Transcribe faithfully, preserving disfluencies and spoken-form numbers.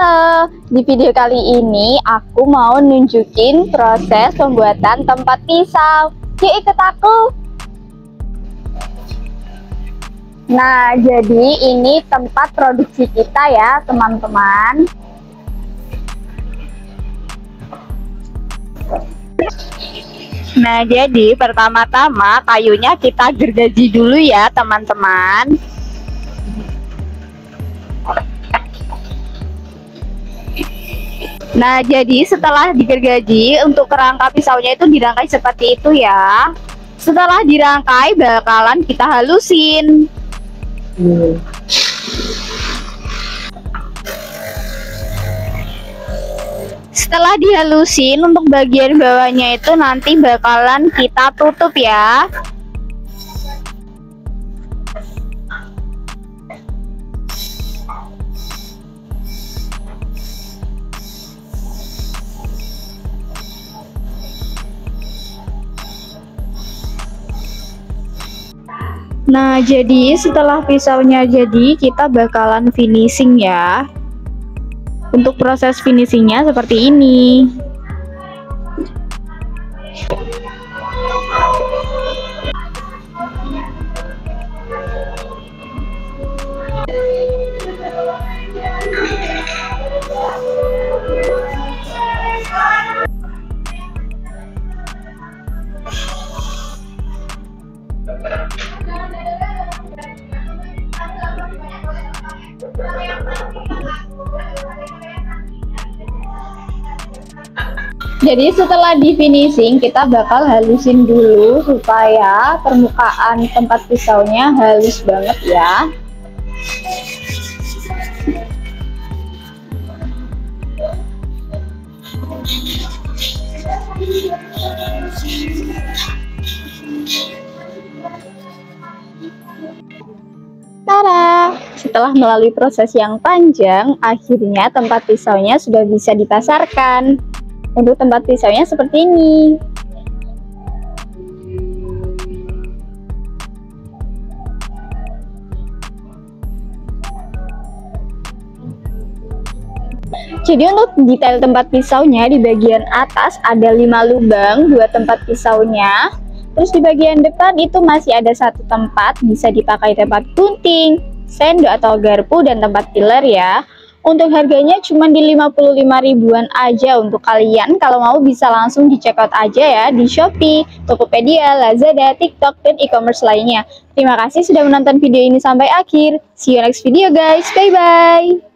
Halo, di video kali ini aku mau nunjukin proses pembuatan tempat pisau. Yuk ikut aku. Nah, jadi ini tempat produksi kita ya, teman-teman. Nah, jadi pertama-tama kayunya kita gergaji dulu ya, teman-teman. Nah, jadi setelah digergaji, untuk kerangka pisaunya itu dirangkai seperti itu ya. Setelah dirangkai, bakalan kita halusin. Hmm. Setelah dihalusin, untuk bagian bawahnya itu nanti bakalan kita tutup ya. Nah, jadi setelah pisaunya jadi, kita bakalan finishing ya. Untuk proses finishingnya seperti ini. Jadi setelah di finishing, kita bakal halusin dulu supaya permukaan tempat pisaunya halus banget ya. Tada! Setelah melalui proses yang panjang, akhirnya tempat pisaunya sudah bisa dipasarkan. Untuk tempat pisaunya seperti ini. Jadi untuk detail tempat pisaunya, di bagian atas ada lima lubang, dua tempat pisaunya. Terus di bagian depan itu masih ada satu tempat, bisa dipakai tempat gunting, sendok atau garpu, dan tempat filler ya. Untuk harganya cuma di lima puluh lima ribuan aja. Untuk kalian kalau mau bisa langsung di check out aja ya di Shopee, Tokopedia, Lazada, TikTok, dan e-commerce lainnya. Terima kasih sudah menonton video ini sampai akhir. See you next video guys. Bye bye.